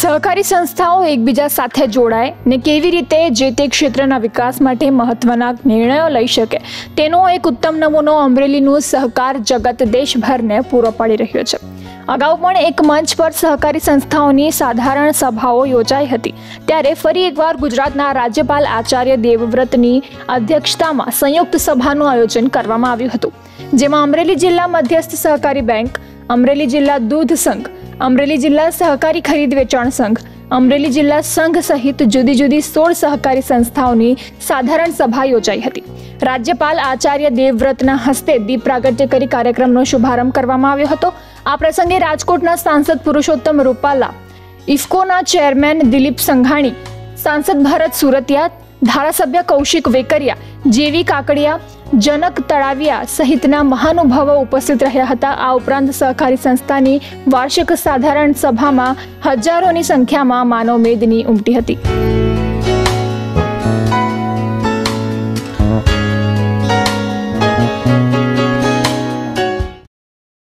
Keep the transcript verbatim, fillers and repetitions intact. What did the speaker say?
સહકારી સંસ્થાઓ એકબીજા સાથે જોડાય ને કેવી રીતે જે તે ક્ષેત્રના વિકાસ માટે મહત્વના નિર્ણયો લઈ શકે તેનો એક ઉત્તમ નમૂનો અમરેલીનું સહકાર જગત દેશભરને પૂરો પાડી રહ્યો છે। અગાઉ પણ એક મંચ પર સહકારી સંસ્થાઓની સાધારણ સભાઓ યોજાઈ હતી, ત્યારે ફરી એકવાર ગુજરાતના રાજ્યપાલ આચાર્ય દેવવ્રતની અધ્યક્ષતામાં સંયુક્ત સભાનું આયોજન કરવામાં આવ્યું હતું, જેમાં અમરેલી જિલ્લા મધ્યસ્થ સહકારી બેંક, અમરેલી જિલ્લા દૂધ સંઘ, અમરેલી જિલ્લા સહકારી ખરીદ વેચાણ સંઘ, અમરેલી જિલ્લા સંઘ સહિત જુદી જુદી સોળ સહકારી સંસ્થાઓની સાધારણ સભા યોજાઈ હતી। રાજ્યપાલ આચાર્ય દેવવ્રતના હસ્તે દીપ પ્રાગટ્ય કરી કાર્યક્રમનો શુભારંભ કરવામાં આવ્યો હતો। આ પ્રસંગે રાજકોટના સાંસદ પુરુષોત્તમ રૂપાલા, ઇફકોના ચેરમેન દિલીપ સંઘાણી, સાંસદ ભરત સુરતિયા, ધારાસભ્ય કૌશિક વેકરિયા, જેવી કાકડિયા, જનક તળાવિયા સહિતના મહાનુભાવો ઉપસ્થિત રહ્યા હતા। આ ઉપરાંત સહકારી સંસ્થાની વાર્ષિક સાધારણ સભામાં હજારોની સંખ્યામાં માનવ મેદની ઉમટી હતી।